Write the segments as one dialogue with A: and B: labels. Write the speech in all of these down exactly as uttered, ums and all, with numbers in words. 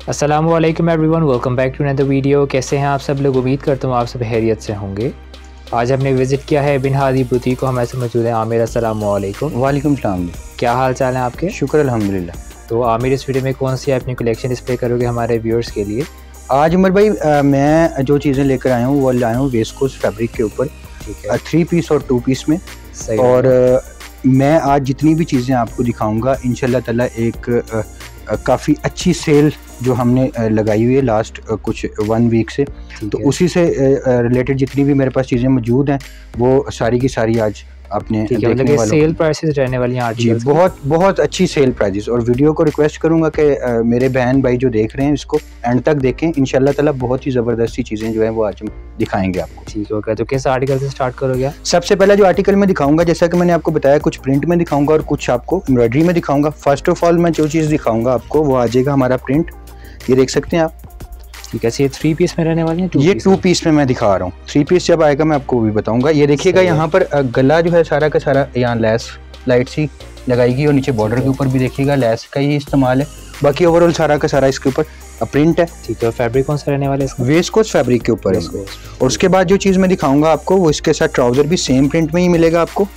A: अस्सलामु अलैकुम everyone, welcome back to another video. कैसे हैं आप सब लोग? उम्मीद करता हूँ आप सब खैरियत से होंगे। आज हमने विज़िट किया है बिन हादी बुटीक को। हमारे साथ मौजूद है आमिर। अस्सलामु अलैकुम।
B: वालेकुम सलाम।
A: क्या हाल चाल है आपके?
B: शुक्र अल्हम्दुलिल्लाह।
A: तो आमिर, इस वीडियो में कौन सी अपनी कलेक्शन डिस्प्ले करोगे हमारे व्यूअर्स के लिए?
B: आज उमर भाई आ, मैं जो चीज़ें लेकर आया हूँ वो लाया हूँ वेस्कोस फैब्रिक के ऊपर,
A: ठीक है,
B: थ्री पीस और टू पीस में।
A: सही।
B: और आ, मैं आज जितनी भी चीज़ें आपको दिखाऊंगा इंशाल्लाह ताला एक काफ़ी अच्छी सेल जो हमने लगाई हुई है लास्ट कुछ वन वीक से, तो उसी से रिलेटेड जितनी भी मेरे पास चीज़ें मौजूद हैं वो सारी की सारी आज आपने देखने वालों
A: सेल प्राइसेस रहने वाली हैं
B: जी, बहुत बहुत अच्छी सेल प्राइसेस। और वीडियो को रिक्वेस्ट करूंगा कि मेरे बहन भाई जो देख रहे हैं इसको एंड तक देखें। इंशाल्लाह ताला बहुत ही ज़बरदस्ती चीज़ें जो है वो आज हम दिखाएंगे आपको।
A: ठीक है, तो किस आर्टिकल से स्टार्ट करोगे?
B: सबसे पहले जो आर्टिकल में दिखाऊंगा, जैसा कि मैंने आपको बताया, कुछ प्रिंट में दिखाऊंगा और कुछ आपको एम्ब्रॉयडरी में दिखाऊंगा। फर्स्ट ऑफ ऑल मैं जो चीज़ दिखाऊंगा आपको वो आ जाएगा हमारा प्रिंट। ये देख सकते हैं आप,
A: ठीक है। ये थ्री पीस में रहने वाली है?
B: ये टू पीस में मैं दिखा रहा हूँ। थ्री पीस जब आएगा मैं आपको भी बताऊंगा। ये देखिएगा यहाँ पर गला जो है सारा का सारा यहाँ लेस लाइट सी लगाएगी और नीचे बॉर्डर के ऊपर भी देखिएगा लेस का ही इस्तेमाल है। बाकी ओवरऑल सारा का सारा इसके ऊपर प्रिंट है।
A: ठीक है। फैब्रिक कौन सा रहने वाला है?
B: वेस्कोस फैब्रिक के ऊपर है। और उसके बाद जो चीज़ मैं दिखाऊंगा आपको वो इसके साथ ट्राउजर भी सेम प्रिंट में ही मिलेगा आपको।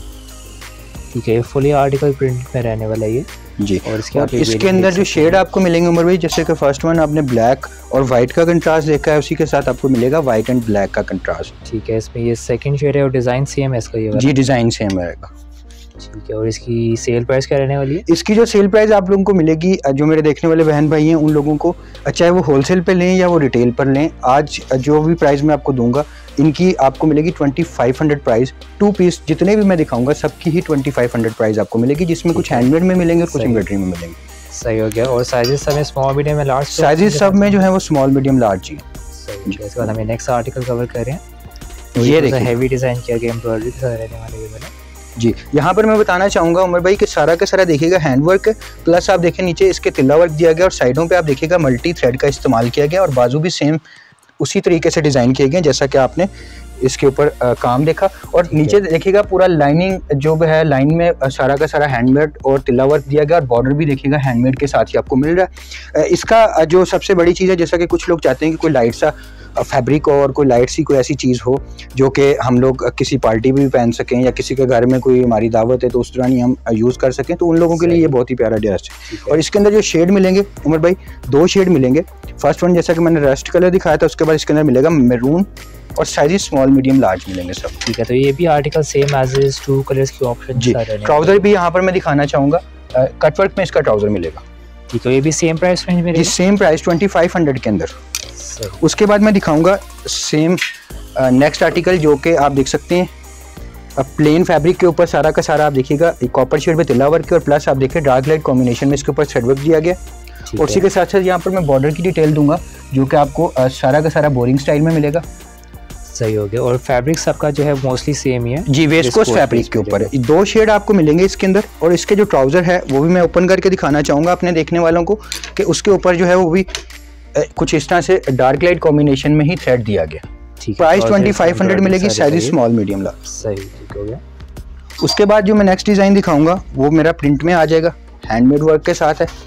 A: ठीक है, फुली आर्टिकल प्रिंट में रहने वाला है ये
B: जी।
A: और इसके,
B: और इसके अंदर जो शेड आपको मिलेंगे उमर भाई, जैसे कि फर्स्ट वन आपने ब्लैक और वाइट का कंट्रास्ट देखा है, उसी के साथ आपको मिलेगा वाइट एंड ब्लैक का कंट्रास्ट।
A: ठीक है। इसमें ये सेकंड शेड है और डिज़ाइन सेम है इसका? ये
B: जी, डिज़ाइन सेम रहेगा।
A: ठीक है। और इसकी सेल प्राइस क्या रहने वाली है?
B: इसकी जो सेल प्राइस आप लोगों को मिलेगी, जो मेरे देखने वाले बहन भाई हैं उन लोगों को, चाहे वो होलसेल पे लें या वो रिटेल पर लें, आज जो भी प्राइस मैं आपको दूंगा इनकी आपको मिलेगी twenty five hundred price. Two piece जितने भी मैं दिखाऊंगा सबकी ही ट्वेंटी फाइव हंड्रेड प्राइस आपको मिलेगी, जिसमें कुछ हैंडमेड में मिलेंगे और कुछ एम्ब्रॉयडरी में मिलेंगे।
A: सही हो गया। और साइजेस सब में स्मॉल मीडियम लार्ज?
B: साइजेस सब में जो है वो स्मॉल मीडियम लार्ज ही।
A: सही। इसके बाद हमें नेक्स्ट आर्टिकल कवर कर रहे हैं।
B: ये देखिए
A: हेवी डिज़ाइन किया गया एम्ब्रॉयडरी के साथ रहने वाले ये वाला
B: जी। यहाँ पर मैं बताना चाहूँगा उमर भाई कि सारा का सारा देखिएगा हैंडवर्क प्लस आप देखें नीचे इसके तिल्ला वर्क दिया गया और साइडों पे आप देखिएगा मल्टी थ्रेड का इस्तेमाल किया गया और बाजू भी सेम उसी तरीके से डिज़ाइन किए गए जैसा कि आपने इसके ऊपर काम देखा। और नीचे देखिएगा पूरा लाइनिंग जो है, लाइन में सारा का सारा हैंडमेड और तिल्ला वर्क दिया गया और बॉर्डर भी देखिएगा हैंडमेड के साथ ही आपको मिल रहा है। इसका जो सबसे बड़ी चीज़ है, जैसा कि कुछ लोग चाहते हैं कि कोई लाइट सा फैब्रिक और कोई लाइट सी कोई ऐसी चीज़ हो जो कि हम लोग किसी पार्टी में भी पहन सकें या किसी के घर में कोई हमारी दावत है तो उस दौरान ही हम यूज़ कर सकें, तो उन लोगों के लिए ये बहुत ही प्यारा ड्रेस है। और इसके अंदर जो शेड मिलेंगे उमर भाई, दो शेड मिलेंगे। फर्स्ट वन जैसा कि मैंने रस्ट कलर दिखाया था, उसके बाद इसके अंदर मिलेगा मैरून और साइज स्मॉल मीडियम लार्ज मिलेंगे सब।
A: ठीक है। तो ये भी article same as is two colours की ऑप्शन
B: जी। ट्राउजर भी यहाँ पर मैं दिखाना चाहूँगा, कटवर्क में इसका ट्राउजर मिलेगा।
A: ठीक है। ये भी सेम प्राइस रेंज में?
B: Same price twenty five hundred के अंदर। उसके बाद मैं दिखाऊंगा सेम नेक्स्ट आर्टिकल जो कि आप देख सकते हैं प्लेन फैब्रिक के ऊपर सारा का सारा आप देखिएगा कॉपर शेड में तिल्ला वर्क और प्लस आप देखिए डार्क लाइट कॉम्बिनेशन में इसके ऊपर थ्रेड वर्क दिया गया। और उसी के साथ साथ यहाँ पर मैं बॉर्डर की डिटेल दूंगा जो कि आपको सारा का सारा बोरिंग स्टाइल में मिलेगा।
A: सही हो गया। और फैब्रिक सबका जो है मोस्टली सेम ही है
B: जी, वेस्कोस फैब्रिक के ऊपर दो शेड आपको मिलेंगे इसके अंदर। और इसके जो ट्राउजर है वो भी मैं ओपन करके दिखाना चाहूँगा अपने देखने वालों को कि उसके ऊपर जो है वो भी कुछ इस तरह से डार्क लाइट कॉम्बिनेशन में ही थ्रेड दिया गया। प्राइस ट्वेंटी फाइव हंड्रेड मिलेगी, साइज स्मॉल मीडियम लार्ज।
A: सही, ठीक हो गया।
B: उसके बाद जो मैं नेक्स्ट डिज़ाइन दिखाऊंगा वो मेरा प्रिंट में आ जाएगा, हैंडमेड वर्क के साथ है।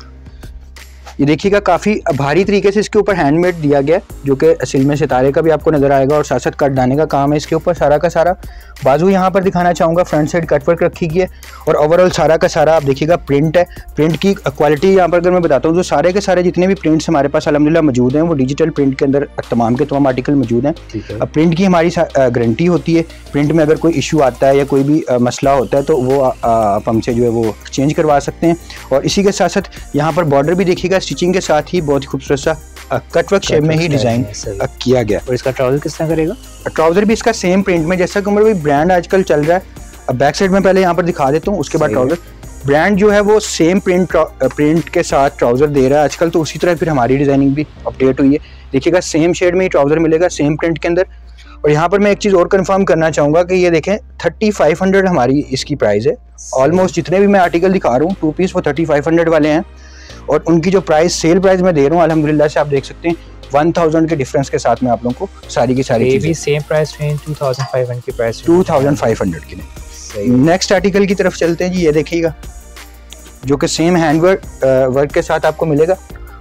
B: ये देखिएगा काफ़ी भारी तरीके से इसके ऊपर हैंडमेड दिया गया जो कि असल में सितारे का भी आपको नज़र आएगा और साथ साथ कट डालने का काम है इसके ऊपर सारा का सारा। बाजू यहाँ पर दिखाना चाहूँगा, फ्रंट साइड कटवर्क रखी गई है और ओवरऑल सारा का सारा आप देखिएगा प्रिंट है। प्रिंट की क्वालिटी यहाँ पर अगर मैं बताता हूँ तो सारे के सारे जितने भी प्रिंट्स हमारे पास अल्हम्दुलिल्लाह मौजूद हैं वो डिजिटल प्रिंट के अंदर तमाम के तमाम आर्टिकल मौजूद हैं। प्रिंट की हमारी गारंटी होती है, प्रिंट में अगर कोई इशू आता है या कोई भी मसला होता है तो वो आप हमसे जो है वो चेंज करवा सकते हैं। और इसी के साथ साथ यहाँ पर बॉर्डर भी देखिएगा स्टिचिंग के साथ ही बहुत ही खूबसूरत सा कटवर्क शेप में ही डिजाइन किया गया।
A: और इसका ट्राउजर किस तरह करेगा?
B: ट्राउजर भी इसका सेम प्रिंट में, जैसा कि भाई ब्रांड आजकल चल रहा है। अब बैक साइड में पहले यहाँ पर दिखा देता हूँ, उसके बाद ट्राउजर। ब्रांड जो है वो सेम प्रिंट प्रिंट के साथ ट्राउजर दे रहा है आजकल, तो उसी तरह फिर हमारी डिजाइनिंग भी अपडेट हुई है। देखिएगा सेम शेड में ही ट्राउजर मिलेगा सेम प्रिंट के अंदर। और यहाँ पर मैं एक चीज़ और कंफर्म करना चाहूँगा कि ये देखें थर्टी फाइव हंड्रेड हमारी इसकी प्राइस है। ऑलमोस्ट जितने भी मैं आर्टिकल दिखा रहा हूँ टू पीस वो थर्टी फाइव हंड्रेड वाले हैं। और उनकी जो प्राइस सेल प्राइस मैं दे रहा हूँ अल्हम्दुलिल्लाह से आप देख सकते हैं वन थाउजेंड के डिफरेंस के साथ में आप लोगों को सारी की सारी
A: चीजें same price range two thousand five hundred की price
B: two thousand five hundred की। नेक्स्ट आर्टिकल की तरफ चलते हैं जी। ये देखिएगा जो कि सेम हैंड वर्क वर्क के साथ आपको मिलेगा।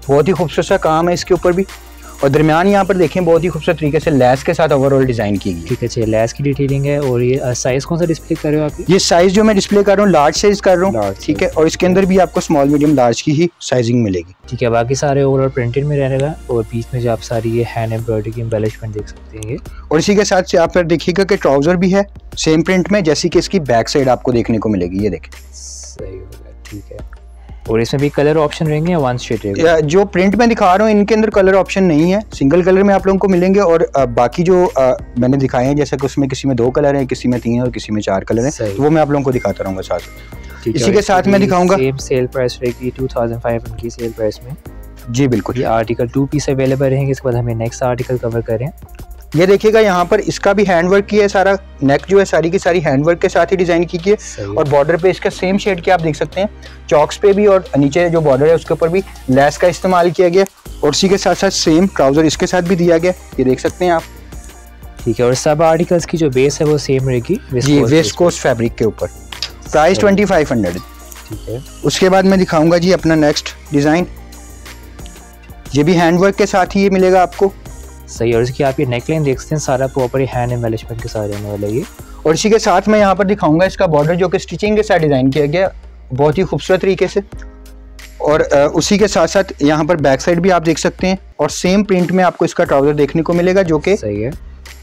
B: बहुत ही खूबसूरत सा काम है इसके ऊपर भी। और दरमियान यहाँ पर देखें बहुत ही खूबसूरत तरीके से लैस के साथ ओवरऑल डिज़ाइन की गई।
A: ठीक है, चलिए लैस की डिटेलिंग है। और ये साइज़ कौन सा डिस्प्ले कर रहे हो आप?
B: ये साइज़ जो मैं डिस्प्ले कर रहा हूँ लार्ज साइज़ कर रहा हूँ, ठीक है। और इसके अंदर भी आपको स्मॉल मीडियम लार्ज की ही साइजिंग मिलेगी।
A: ठीक है, बाकी सारे ओवरऑल प्रिंटेड में रहेगा। और बीच में जो आप सारी ये हैंड एम्ब्रॉयडरी की एम्बेलिशमेंट देख सकते हैं।
B: और इसी के साथ से आप फिर देखिएगा कि ट्राउज़र भी है सेम प्रिंट में, जैसी कि इसकी बैक साइड आपको देखने को मिलेगी। ये देखें,
A: सही हो गया, ठीक है। और इसमें भी कलर ऑप्शन रहेंगे या वन शेड रहेगा?
B: जो प्रिंट में दिखा रहा हूँ इनके अंदर कलर ऑप्शन नहीं है, सिंगल कलर में आप लोगों को मिलेंगे। और बाकी जो आ, मैंने दिखाए हैं, जैसे कि उसमें किसी में दो कलर हैं, किसी में तीन और किसी में चार कलर हैं, तो वो मैं आप लोगों को दिखाता रहूँगा साथ साथ। इसी के साथ मैं दिखाऊंगा
A: सेम सेल प्राइस रहेगी टू थाउजेंड फाइव हंड्रेड की सेल प्राइस में।
B: जी बिल्कुल।
A: ये आर्टिकल टू पीस अवेलेबल रहेंगे। इसके बाद हमें नेक्स्ट आर्टिकल कवर करें।
B: ये देखिएगा यहाँ पर इसका भी हैंडवर्क किया है सारा, नेक जो है सारी की सारी हैंडवर्क के साथ ही डिजाइन की है। और बॉर्डर पे इसका सेम शेड के आप देख सकते हैं, चॉक्स पे भी और नीचे जो बॉर्डर है उसके ऊपर भी लेस का इस्तेमाल किया गया। और इसी के साथ साथ सेम ट्राउजर इसके साथ भी दिया गया, ये देख सकते हैं आप।
A: ठीक है, और सब आर्टिकल्स की जो बेस है वो सेम रहेगी
B: जी, वेस्ट कोस्ट फैब्रिक के ऊपर। Price twenty five hundred.
A: ठीक है,
B: उसके बाद मैं दिखाऊंगा जी अपना नेक्स्ट डिजाइन। ये भी हैंडवर्क के साथ ही ये मिलेगा आपको।
A: सही। और इसकी आप ये नेकलाइन देख सकते हैं, सारा प्रॉपर हैंड एम्बेलिशमेंट के साथ रहने वाला ये।
B: और इसी के साथ मैं यहाँ पर दिखाऊंगा इसका बॉर्डर जो कि स्टिचिंग के साथ डिजाइन किया गया, बहुत ही खूबसूरत तरीके से। और आ, उसी के साथ साथ यहाँ पर बैक साइड भी आप देख सकते हैं। और सेम प्रिंट में आपको इसका ट्राउजर देखने को मिलेगा, जो कि
A: सही है।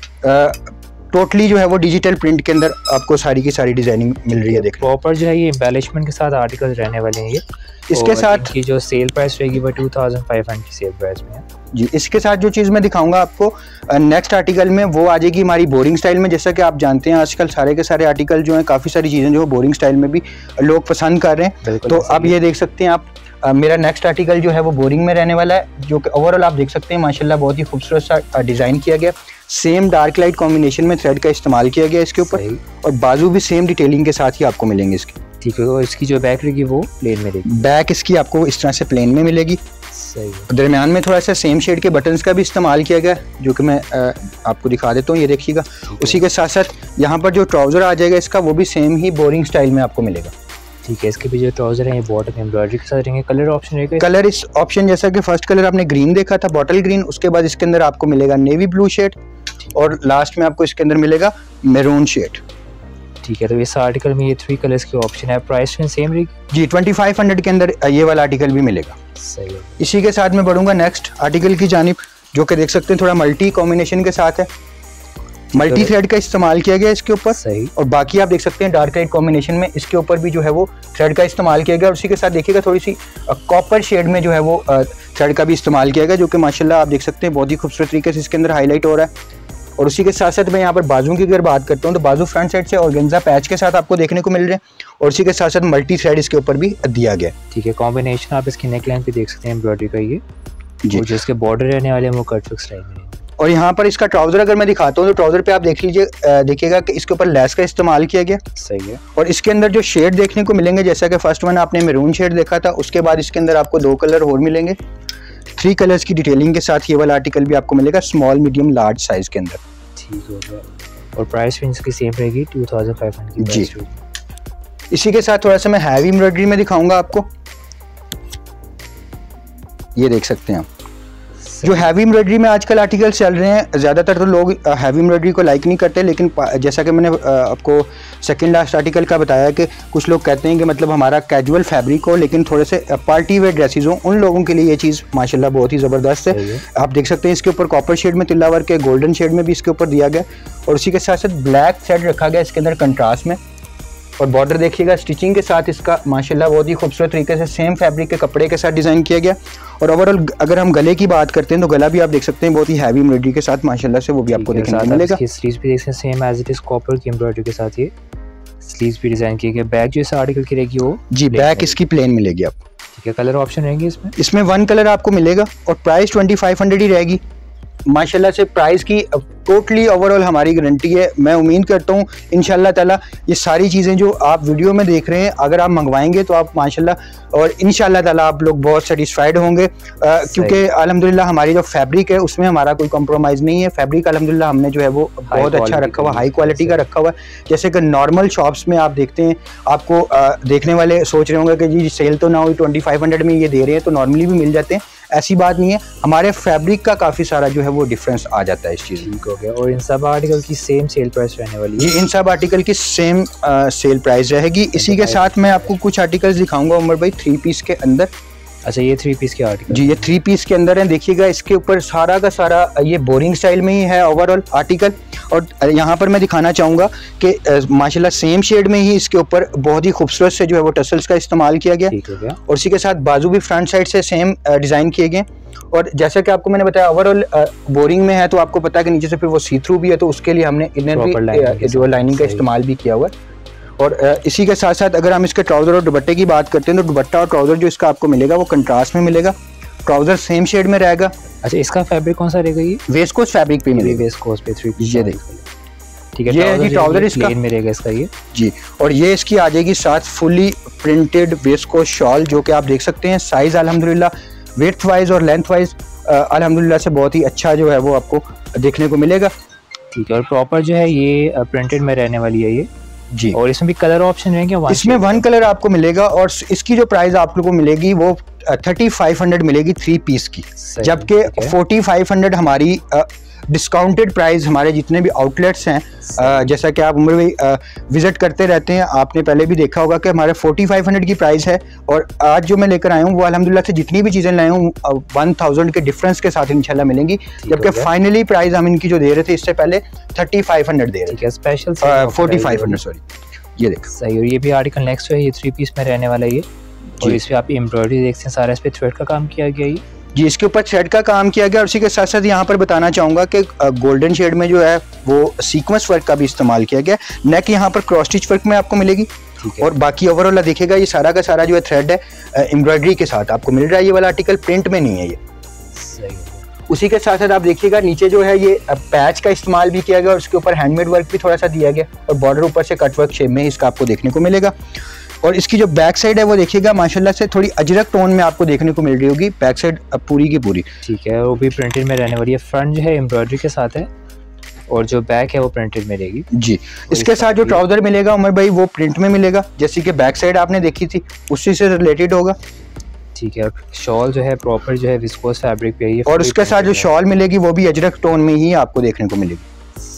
B: टोटली जो है वो डिजिटल प्रिंट के अंदर आपको सारी की सारी डिजाइनिंग मिल रही है। देख
A: प्रॉपर जो है ये एम्बेलिशमेंट के साथ आर्टिकल रहने वाले हैं ये।
B: इसके साथ
A: की जो सेल प्राइस रहेगी वो टू थाउजेंड फाइव हंड्रेड की सेल प्राइस में है
B: जी। इसके साथ जो चीज़ मैं दिखाऊंगा आपको नेक्स्ट आर्टिकल में, वो आ जाएगी हमारी बोरिंग स्टाइल में। जैसा कि आप जानते हैं आजकल सारे के सारे आर्टिकल जो हैं, काफ़ी सारी चीज़ें जो है बोरिंग स्टाइल में भी लोग पसंद कर रहे हैं। तो अब ये देख सकते हैं आप, आ, मेरा नेक्स्ट आर्टिकल जो है वो बोरिंग में रहने वाला है, जो कि ओवरऑल आप देख सकते हैं माशाल्लाह बहुत ही खूबसूरत सा डिज़ाइन किया गया। सेम डार्क लाइट कॉम्बिनेशन में थ्रेड का इस्तेमाल किया गया इसके ऊपर। और बाजू भी सेम डिटेलिंग के साथ ही आपको मिलेंगे इसके।
A: ठीक है, और इसकी जो बैक रहेगी वो प्लेन में रहेगी।
B: बैक इसकी आपको इस तरह से प्लेन में मिलेगी।
A: सही।
B: दरमियान में थोड़ा सा सेम शेड के बटन्स का भी इस्तेमाल किया गया, जो कि मैं आ, आपको दिखा देता हूँ, ये देखिएगा। उसी के साथ साथ यहाँ पर जो ट्राउजर आ जाएगा इसका, वो भी सेम ही बोरिंग स्टाइल में आपको मिलेगा।
A: ठीक है, इसके भी जो ट्राउजर है ये बॉटम एम्ब्रॉयडरी के साथ रहेंगे। कलर ऑप्शन रहेगा,
B: कलर इस ऑप्शन जैसा कि फर्स्ट कलर आपने ग्रीन देखा था, बॉटल ग्रीन, उसके बाद इसके अंदर आपको मिलेगा नेवी ब्लू शेड, और लास्ट में आपको इसके अंदर मिलेगा मैरून शेड।
A: ठीक है, तो इस आर्टिकल में ये थ्री कलर्स के ऑप्शन है। प्राइस में सेम रहेगी
B: जी, ट्वेंटी फाइव हंड्रेड के अंदर ये वाला आर्टिकल भी मिलेगा।
A: सही है।
B: इसी के साथ मैं बढ़ूंगा नेक्स्ट आर्टिकल की जानिब, जो कि देख सकते हैं थोड़ा मल्टी कॉम्बिनेशन के साथ है, मल्टी थ्रेड का इस्तेमाल किया गया इसके ऊपर।
A: सही।
B: और बाकी आप देख सकते हैं डार्क लाइट कॉम्बिनेशन में इसके ऊपर भी जो है वो थ्रेड का इस्तेमाल किया गया। और उसी के साथ देखिएगा थोड़ी सी कॉपर शेड में जो है वो थ्रेड का भी इस्तेमाल किया गया, जो कि माशाल्लाह आप देख सकते हैं बहुत ही खूबसूरत तरीके से इसके अंदर हाईलाइट हो रहा है। और उसी के साथ साथ मैं यहाँ पर बाजू की अगर बात करता हूँ तो बाजू फ्रंट साइड से ऑर्गेन्जा पैच के साथ आपको देखने को मिल रहे हैं। और उसी के साथ साथ मल्टी थ्रेड इसके ऊपर भी दिया गया।
A: ठीक है, कॉम्बिनेशन आप इसकी नेकलाइन पे देख सकते हैं एम्ब्रॉयडरी का ये
B: जी।
A: और जो इसके बॉर्डर रहने वाले हैं वो कट वर्क स्टाइल में।
B: और यहाँ पर इसका ट्राउजर अगर मैं दिखाता हूँ तो ट्राउजर पे आप देख लीजिए, देखिएगा कि इसके ऊपर लेस का इस्तेमाल किया गया।
A: सही है।
B: और इसके अंदर जो शेड देखने को मिलेंगे, जैसा कि फर्स्ट वन आपने मैरून शेड देखा था, उसके बाद इसके अंदर आपको दो कलर और मिलेंगे। थ्री कलर्स की डिटेलिंग के साथ ये वाला आर्टिकल भी आपको मिलेगा स्मॉल मीडियम लार्ज साइज के अंदर।
A: ठीक हो गया। और प्राइस रेंज की सेम रहेगी टू थाउजेंड फाइव हंड्रेड की
B: जी। इसी के साथ थोड़ा सा मैं हैवी एम्ब्रॉयडरी में दिखाऊंगा आपको, ये देख सकते हैं आप। जो हैवी एम्ब्रॉयडरी में आजकल आर्टिकल चल रहे हैं, ज़्यादातर तो लोग हैवी एम्ब्रॉयडरी को लाइक नहीं करते, लेकिन जैसा कि मैंने आपको सेकंड लास्ट आर्टिकल का बताया कि कुछ लोग कहते हैं कि मतलब हमारा कैजुअल फैब्रिक हो लेकिन थोड़े से पार्टी वेयर ड्रेसेस हो, उन लोगों के लिए ये चीज़ माशाल्लाह बहुत ही ज़बरदस्त है। आप देख सकते हैं इसके ऊपर कॉपर शेड में तिल्ला वर्क है, गोल्डन शेड में भी इसके ऊपर दिया गया। और उसी के साथ साथ ब्लैक थ्रेड रखा गया इसके अंदर कंट्रास्ट में। और बॉर्डर देखिएगा स्टिचिंग के साथ इसका माशाल्लाह बहुत ही खूबसूरत तरीके से सेम फैब्रिक के कपड़े के साथ डिज़ाइन किया गया। और ओवरऑल अगर हम गले की बात करते हैं तो गला भी आप देख सकते हैं बहुत ही हैवी एम्ब्रॉयडरी के साथ माशाल्लाह से वो भी आपको देखने को मिलेगा।
A: स्लीव्स भी देख सकते हैं same as it is copper की एम्ब्रॉयडरी के साथ ये स्लीव्स भी डिजाइन किए गए। बैक जो इस आर्टिकल की रहेगी वो
B: जी बैक इसकी प्लेन मिलेगी आपको।
A: ठीक है, कलर ऑप्शन रहेंगे इसमें
B: इसमें वन कलर आपको मिलेगा और प्राइस ट्वेंटी फाइव हंड्रेड ही रहेगी। माशाल्लाह से प्राइस की टोटली ओवरऑल हमारी गारंटी है। मैं उम्मीद करता हूँ इंशाल्लाह ताला ये सारी चीज़ें जो आप वीडियो में देख रहे हैं अगर आप मंगवाएंगे तो आप माशाल्लाह और इंशाल्लाह ताला आप लोग बहुत सेटिस्फाइड होंगे, क्योंकि अल्हम्दुलिल्लाह हमारी जो फैब्रिक है उसमें हमारा कोई कॉम्प्रोमाइज़ नहीं है। फैब्रिक अल्हम्दुलिल्लाह हमने जो है वो बहुत अच्छा रखा हुआ, हाई क्वालिटी का रखा हुआ है। जैसे कि नॉर्मल शॉप्स में आप देखते हैं, आपको देखने वाले सोच रहे होंगे कि जी सेल तो ना हुई ट्वेंटी फाइव हंड्रेड में ये दे रहे हैं, तो नॉर्मली भी मिल जाते हैं। ऐसी बात नहीं है, हमारे फैब्रिक का काफ़ी सारा जो है वो डिफरेंस आ जाता है इस चीज़ में।
A: हो गया। और इन सब आर्टिकल की सेम सेल प्राइस रहने वाली है?
B: जी, इन सब आर्टिकल की सेम सेल प्राइस रहेगी। इसी के साथ मैं आपको कुछ आर्टिकल्स दिखाऊंगा उमर भाई थ्री पीस के अंदर।
A: अच्छा, ये थ्री पीस के आर्टिकल?
B: जी, ये थ्री पीस के अंदर है। देखिएगा इसके ऊपर सारा का सारा ये बोरिंग स्टाइल में ही है ओवरऑल आर्टिकल। और यहाँ पर मैं दिखाना चाहूँगा कि माशाल्लाह सेम शेड में ही इसके ऊपर बहुत ही खूबसूरत से जो है वो टसल्स का इस्तेमाल किया गया।
A: ठीक हो गया।
B: और इसी के साथ बाजू भी फ्रंट साइड से सेम डिज़ाइन किए गए। और जैसा कि आपको मैंने बताया ओवरऑल बोरिंग में है, तो आपको पता है कि नीचे से फिर वो सी थ्रू भी है, तो उसके लिए हमने इनर भी जो लाइनिंग का इस्तेमाल भी किया हुआ है। और इसी के साथ साथ अगर हम इसके ट्राउज़र और दुपट्टे की बात करते हैं, तो दुपट्टा और ट्राउज़र जो इसका आपको मिलेगा वो कंट्रास्ट में मिलेगा। ट्राउज़र सेम शेड में रहेगा।
A: अच्छा, इसका फैब्रिक कौन सा रहेगा? ये
B: वेस्कोस फैब्रिक पे मिलेगा।
A: वेस्कोस पे थ्री पीस।
B: ये देख,
A: ठीक है।
B: ये जी ट्राउज़र इसका
A: प्लेन में रहेगा इसका ये।
B: जी, और ये इसकी आ जाएगी साथ फुली प्रिंटेड वेस्कोस शॉल, जो कि आप देख सकते हैं। साइज़ अल्हम्दुलिल्लाह विड्थ वाइज और लेंथ वाइज अल्हम्दुलिल्लाह से बहुत ही अच्छा जो है वो आपको देखने को मिलेगा।
A: ठीक है। और प्रॉपर जो है ये प्रिंटेड में रहने वाली है ये
B: जी।
A: और इसमें भी कलर ऑप्शन रहेंगे?
B: इसमें वन कलर आपको मिलेगा और इसकी जो प्राइस आप लोगों को मिलेगी वो थर्टी फाइव हंड्रेड मिलेगी थ्री पीस की, जबकि फोर्टी फाइव हंड्रेड हमारी डिस्काउंटेड प्राइस हमारे जितने भी आउटलेट्स हैं, जैसा कि आप उम्र में विजिट करते रहते हैं, आपने पहले भी देखा होगा कि हमारे फोर्टी फाइव हंड्रेड की प्राइस है। और आज जो मैं लेकर आया हूँ वो अल्हम्दुलिल्लाह से जितनी भी चीज़ें लाए हूँ वन थाउजेंड के डिफरेंस के साथ इंशाल्लाह मिलेंगी, जबकि फाइनली प्राइस हम इनकी जो दे रहे थे इससे पहले थर्टी फाइव हंड्रेड दे रहे थे।
A: Special
B: forty five hundred sorry, ये देख
A: सही। और ये भी आर्टिकल नेक्स्ट है, ये थ्री पीस में रहने वाला है ये। और इस पे आप एम्ब्रॉयडरी देखते हैं, सारा इस पे थ्रेड का काम किया गया है
B: जी, इसके ऊपर थ्रेड का काम किया गया। और उसी के साथ साथ यहाँ पर बताना चाहूँगा कि गोल्डन शेड में जो है वो सीक्वेंस वर्क का भी इस्तेमाल किया गया। नेक यहाँ पर क्रॉस स्टिच वर्क में आपको मिलेगी। और बाकी ओवरऑल देखिएगा ये सारा का सारा जो है थ्रेड है एम्ब्रॉयडरी के साथ आपको मिल रहा है। ये वाला आर्टिकल प्रिंट में नहीं है ये। उसी के साथ साथ आप देखिएगा नीचे जो है ये पैच का इस्तेमाल भी किया गया और उसके ऊपर हैंडमेड वर्क भी थोड़ा सा दिया गया और बॉर्डर ऊपर से कट वर्क शेप में इसका आपको देखने को मिलेगा। और इसकी जो बैक साइड है वो देखिएगा माशाल्लाह से थोड़ी अजरक टोन में आपको देखने को मिल रही होगी, बैक साइड पूरी की पूरी।
A: ठीक है। वो भी प्रिंटेड में रहने वाली है। फ्रंट जो है एम्ब्रॉयडरी के साथ है और जो बैक है वो प्रिंटेड में रहेगी
B: जी। इसके साथ जो ट्राउजर मिलेगा उमर भाई वो प्रिंट में मिलेगा, जैसे कि बैक साइड आपने देखी थी उसी से रिलेटेड होगा।
A: ठीक है। शॉल जो है प्रॉपर जो है विस्कोस फैब्रिक पे है
B: और उसके साथ जो शॉल मिलेगी वो भी अजरक टोन में ही आपको देखने को मिलेगी।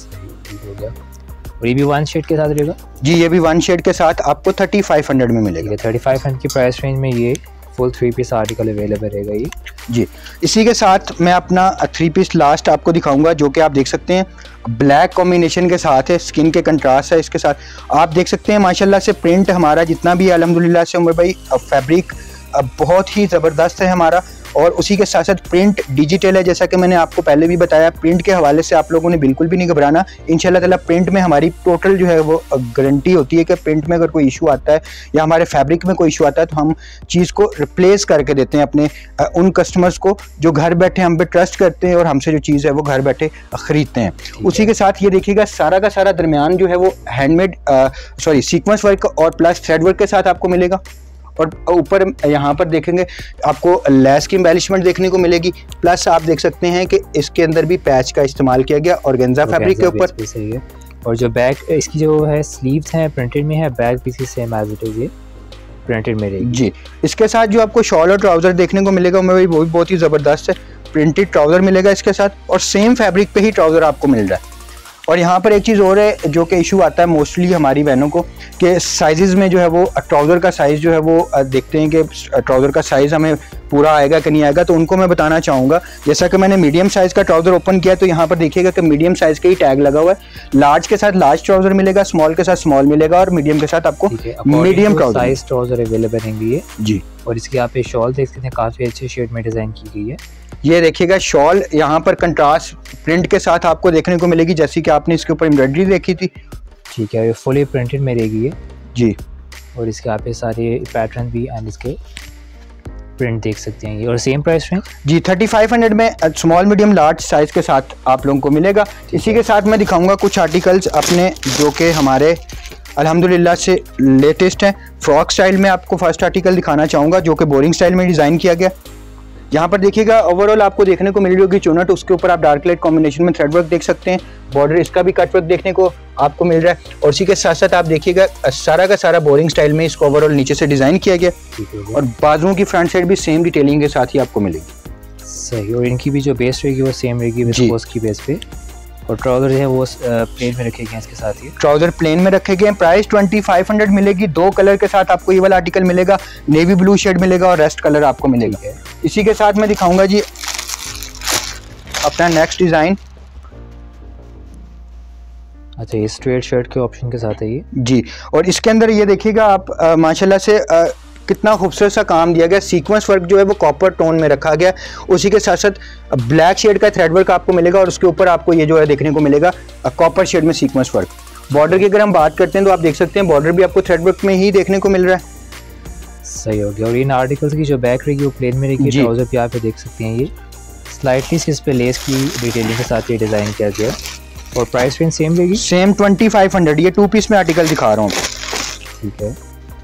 A: और ये भी वन शेड के साथ रहेगा
B: जी, ये भी वन शेड के साथ आपको थर्टी फाइव हंड्रेड में मिलेगा।
A: थर्टी फाइव हंड्रेड की प्राइस रेंज में ये full three piece article available रहेगा ये
B: जी। इसी के साथ मैं अपना थ्री पीस लास्ट आपको दिखाऊंगा, जो कि आप देख सकते हैं ब्लैक कॉम्बिनेशन के साथ है, स्किन के कंट्रास्ट है। इसके साथ आप देख सकते हैं माशाल्लाह से प्रिंट हमारा जितना भी है अल्हम्दुलिल्लाह से उमर भाई फैब्रिक बहुत ही ज़बरदस्त है हमारा। और उसी के साथ साथ प्रिंट डिजिटल है, जैसा कि मैंने आपको पहले भी बताया। प्रिंट के हवाले से आप लोगों ने बिल्कुल भी नहीं घबराना, इंशाल्लाह ताला प्रिंट में हमारी टोटल जो है वो गारंटी होती है कि प्रिंट में अगर कोई इशू आता है या हमारे फैब्रिक में कोई इशू आता है तो हम चीज़ को रिप्लेस करके देते हैं अपने उन कस्टमर्स को जो घर बैठे हम पे ट्रस्ट करते हैं और हमसे जो चीज़ है वो घर बैठे ख़रीदते हैं। उसी के साथ ये देखिएगा सारा का सारा दरमियान जो है वो हैंडमेड सॉरी सीक्वेंस वर्क और प्लस थ्रेड वर्क के साथ आपको मिलेगा। और ऊपर यहाँ पर देखेंगे आपको लेस की एम्बेलिशमेंट देखने को मिलेगी, प्लस आप देख सकते हैं कि इसके अंदर भी पैच का इस्तेमाल किया गया ऑर्गेन्जा फैब्रिक के ऊपर।
A: सही है। और जो बैक इसकी जो है स्लीव्स हैं प्रिंटेड में है, बैक भी सेम एज इट इज ये प्रिंटेड में रहेगी
B: जी। इसके साथ जो आपको शॉल और ट्राउजर देखने को मिलेगा वो भी बहुत ही ज़बरदस्त है, प्रिंटेड ट्राउजर मिलेगा इसके साथ और सेम फैब्रिक पे ही ट्राउजर आपको मिल रहा है। और यहाँ पर एक चीज़ और है जो कि इशू आता है मोस्टली हमारी बहनों को कि साइज़ में जो है वो ट्राउज़र का साइज़ जो है वो देखते हैं कि ट्राउज़र का साइज़ हमें पूरा आएगा कि नहीं आएगा, तो उनको मैं बताना चाहूँगा। जैसा कि मैंने मीडियम साइज़ का ट्राउज़र ओपन किया तो यहाँ पर देखिएगा कि मीडियम साइज़ का ही टैग लगा हुआ है। लार्ज के साथ लार्ज ट्राउज़र मिलेगा, स्मॉल के साथ स्मॉल मिलेगा और मीडियम के साथ आपको medium trouser
A: size trouser available रहेंगे
B: जी।
A: और इसकी आप ये शॉल देख सकते हैं, काफ़ी अच्छे शेड में डिज़ाइन की गई है।
B: ये देखिएगा शॉल यहाँ पर कंट्रास्ट प्रिंट के साथ आपको देखने को मिलेगी, जैसे कि आपने इसके ऊपर एम्ब्रॉयडरी देखी थी।
A: ठीक है। ये फुली प्रिंटेड में रहेगी ये
B: जी।
A: और इसके आप ये सारे पैटर्न भी एंड इसके प्रिंट देख सकते हैं ये। और सेम प्राइस में
B: जी थर्टी फाइव हंड्रेड में स्मॉल मीडियम लार्ज साइज़ के साथ आप लोगों को मिलेगा। इसी के साथ मैं दिखाऊंगा कुछ आर्टिकल्स अपने जो कि हमारे अल्हम्दुलिल्लाह से लेटेस्ट हैं। फ्रॉक स्टाइल में आपको फर्स्ट आर्टिकल दिखाना चाहूँगा जो कि बोरिंग स्टाइल में डिज़ाइन किया गया। यहाँ पर देखिएगा ओवरऑल आपको देखने को मिल रही होगी चुनट, उसके ऊपर आप डार्क लाइट कॉम्बिनेशन में थ्रेड वर्क देख सकते हैं। बॉर्डर इसका भी कट वर्क देखने को आपको मिल रहा है और इसी के साथ साथ आप देखिएगा सारा का सारा बोरिंग स्टाइल में इसको ओवरऑल नीचे से डिज़ाइन किया गया और बाजुओं की फ्रंट साइड भी सेम डिटेलिंग के साथ ही आपको मिलेगी।
A: सही, और इनकी भी जो बेस रहेगी वो सेम रहेगी विस्कोस की बेस पे, और ट्राउज़र जो है वो प्लेन में रखे गए इसके साथ ही।
B: ट्राउज़र प्लेन में रखे गए। प्राइस ट्वेंटी फाइव हंड्रेड मिलेगी। दो कलर के साथ आपको ये वाला आर्टिकल मिलेगा, नेवी ब्लू शेड मिलेगा और रेस्ट कलर आपको मिलेगा। इसी के साथ मैं दिखाऊंगा जी अपना नेक्स्ट डिज़ाइन।
A: अच्छा, ये स्ट्रेट शर्ट के ऑप्शन के साथ है ये
B: जी, और इसके अंदर ये देखिएगा आप आ, माशाल्लाह से आ, कितना खूबसूरत सा काम दिया गया। सीक्वेंस वर्क जो है वो कॉपर टोन में रखा गया, उसी के साथ साथ ब्लैक शेड का थ्रेड वर्क आपको मिलेगा और उसके ऊपर आपको ये जो है देखने को मिलेगा कॉपर शेड में सीक्वेंस वर्क। बॉर्डर की अगर हम बात करते हैं तो आप देख सकते हैं बॉर्डर भी आपको थ्रेड वर्क में ही देखने को मिल रहा है।
A: सही हो गया। और इन आर्टिकल्स की जो बैक रहेगी वो प्लेन में रहेगी। ट्राउज़र पे आप देख सकते हैं ये स्लाइटली सी इस पे लेस की डिटेलिंग के साथ ये डिज़ाइन किया गया, और प्राइस रेंज सेम रहेगी,
B: सेम ट्वेंटी फाइव हंड्रेड। ये टू पीस में आर्टिकल दिखा रहा हूँ।
A: ठीक है,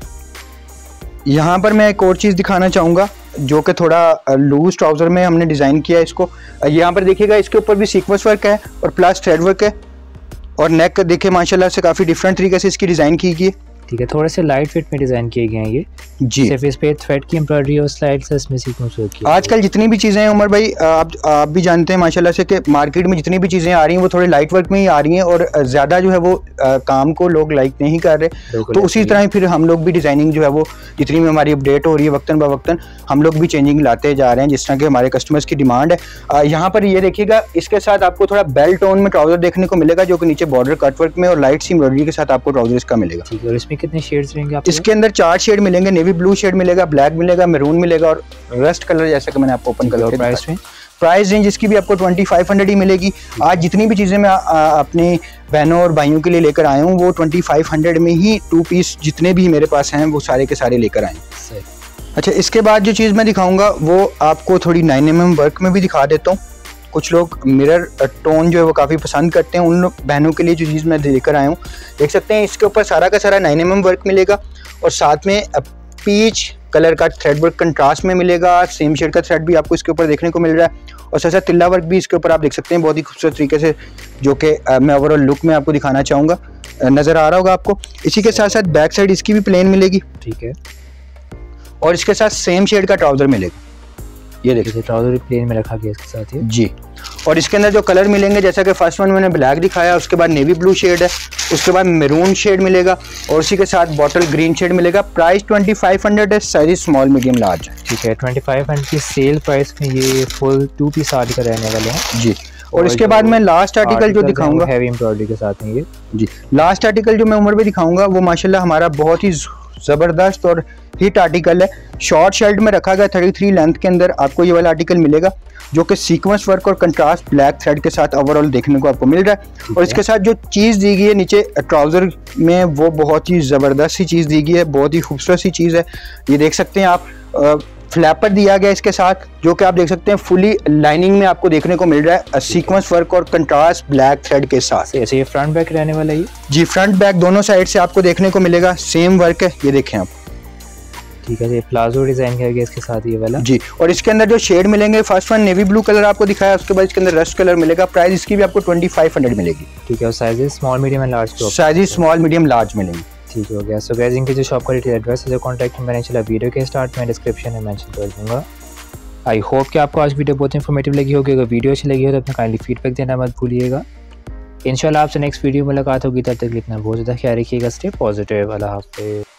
B: यहाँ पर मैं एक और चीज़ दिखाना चाहूँगा जो कि थोड़ा लूज ट्राउज़र में हमने डिज़ाइन किया है इसको। यहाँ पर देखिएगा इसके ऊपर भी सीक्वेंस वर्क है और प्लस थ्रेड वर्क है, और नेक देखिए माशाल्लाह से काफ़ी डिफरेंट तरीके से इसकी डिज़ाइन की गई है।
A: ठीक है, थोड़े से लाइट फिट में डिज़ाइन किए गए हैं ये
B: जी।
A: सिर्फ इस पे थ्रेड की एम्ब्रॉयडरी और स्लाइड से इसमें सीक्वेंस वर्क किया।
B: आजकल जितनी भी चीज़ें हैं उमर भाई, आप आप भी जानते हैं माशाल्लाह से कि मार्केट में जितनी भी चीज़ें आ रही हैं वो थोड़े लाइट वर्क में ही आ रही हैं, और ज़्यादा जो है वो आ, काम को लोग लाइक नहीं कर रहे। तो उसी तरह ही फिर हम लोग भी डिज़ाइनिंग जो है वो जितनी भी हमारी अपडेट हो रही है वक्तन ब वक्तन हम लोग भी चेंजिंग लाते जा रहे हैं, जिस तरह के हमारे कस्टमर्स की डिमांड है। यहाँ पर ये देखिएगा इसके साथ आपको थोड़ा बेल टोन में ट्राउज़र देखने को मिलेगा जो कि नीचे बॉर्डर कट वर्क में और लाइट सी एम्ब्रॉयडरी के साथ आपको ट्राउज़र इसका मिलेगा।
A: ठीक है, और इसमें कितने शेड्स रहेंगे?
B: इसके अंदर चार शेड मिलेंगे, नेवी ब्लू शेड मिलेगा, ब्लैक मिलेगा, मैरून मिलेगा और रस्ट कलर जैसा कि मैंने आपको ओपन कलर।
A: प्राइस में
B: प्राइस रेंज इसकी भी आपको ट्वेंटी फाइव हंड्रेड ही मिलेगी। आज जितनी भी चीज़ें मैं अपनी बहनों और भाइयों के लिए लेकर आया हूँ वो ट्वेंटी फाइव हंड्रेड में ही टू पीस जितने भी मेरे पास हैं वो सारे के सारे लेकर आए। अच्छा, इसके बाद जो चीज़ मैं दिखाऊंगा वो आपको थोड़ी नाइन एम एम वर्क में भी दिखा देता हूँ। कुछ लोग मिरर टोन जो है वो काफ़ी पसंद करते हैं, उन बहनों के लिए जो चीज़ मैं लेकर आया हूँ देख सकते हैं इसके ऊपर सारा का सारा नाइन एम एम वर्क मिलेगा और साथ में पीच कलर का थ्रेड वर्क कंट्रास्ट में मिलेगा। सेम शेड का थ्रेड भी आपको इसके ऊपर देखने को मिल रहा है और साथ साथ तिल्ला वर्क भी इसके ऊपर आप देख सकते हैं बहुत ही खूबसूरत तरीके से, जो कि मैं ओवरऑल लुक में आपको दिखाना चाहूँगा। नज़र आ रहा होगा आपको। इसी के साथ साथ बैक साइड इसकी भी प्लेन मिलेगी।
A: ठीक है,
B: और इसके साथ सेम शेड का ट्राउज़र मिलेगा। ये देखिए
A: ट्राउज़र प्लेन में रखा गया इसके साथ ही
B: जी। और इसके अंदर जो कलर मिलेंगे जैसा कि फर्स्ट वन मैंने ब्लैक दिखाया, उसके बाद नेवी ब्लू शेड है, उसके बाद मैरून शेड मिलेगा और उसी के साथ बॉटल ग्रीन शेड मिलेगा। प्राइस ट्वेंटी फाइव हंड्रेड है, साइज स्मॉल मीडियम लार्ज।
A: ठीक है, ट्वेंटी फाइव हंड्रेड की सेल प्राइस में ये फुल टू पीस आर्टिकल रहने वाले हैं
B: जी। और इसके बाद मैं लास्ट आर्टिकल जो दिखाऊंगा
A: हैवी एम्ब्रॉयडरी के साथ है ये
B: जी। लास्ट आर्टिकल जो मैं उम्र में दिखाऊंगा वो माशाल्लाह हमारा बहुत ही ज़बरदस्त और हिट आर्टिकल है। शॉर्ट शर्ट में रखा गया थर्टी थ्री लेंथ के अंदर आपको ये वाला आर्टिकल मिलेगा जो कि सीक्वेंस वर्क और कंट्रास्ट ब्लैक थ्रेड के साथ ओवरऑल देखने को आपको मिल रहा है। और इसके साथ जो चीज़ दी गई है नीचे ट्राउज़र में वो बहुत ही ज़बरदस्त सी चीज़ दी गई है, बहुत ही खूबसूरत सी चीज़ है। ये देख सकते हैं आप, फ्लैपर दिया गया इसके साथ जो कि आप देख सकते हैं फुली लाइनिंग में आपको देखने को मिल रहा है सीक्वेंस वर्क और कंट्रास्ट ब्लैक थ्रेड के साथ।
A: ऐसे ये फ्रंट बैक रहने वाला है
B: जी। फ्रंट बैक दोनों साइड से आपको देखने को मिलेगा, सेम वर्क है, ये देखें आप।
A: ठीक है, ये प्लाजो डिजाइन किया गया इसके साथ ये वाला
B: जी। और इसके अंदर जो शेड मिलेंगे, first one navy blue colour आपको दिखाया, उसके बाद इसके अंदर रस्ट कलर मिलेगा। प्राइस इसकी भी आपको ट्वेंटी फाइव हंड्रेड मिलेगी।
A: ठीक है, और sizes small medium and large,
B: sizes small medium large मिलेंगे।
A: ठीक हो गया। सो गाइस, इनके जो शॉप का डिटेल एड्रेस है, जो कॉन्टैक्ट मैंने चला वीडियो के स्टार्ट में डिस्क्रिप्शन में मेंशन कर दूंगा। आई होप कि आपको आज वीडियो बहुत इन्फॉर्मेटिव लगी होगी। अगर वीडियो अच्छी लगी हो तो अपना काइंडली फीडबैक देना मत भूलिएगा। इंशाल्लाह आपसे नेक्स्ट वीडियो मुलाकात होगी, तब तक लिखना बहुत ज़्यादा ख्याल रखिएगा। Stay positive. अल्लाह हाफ़िज़।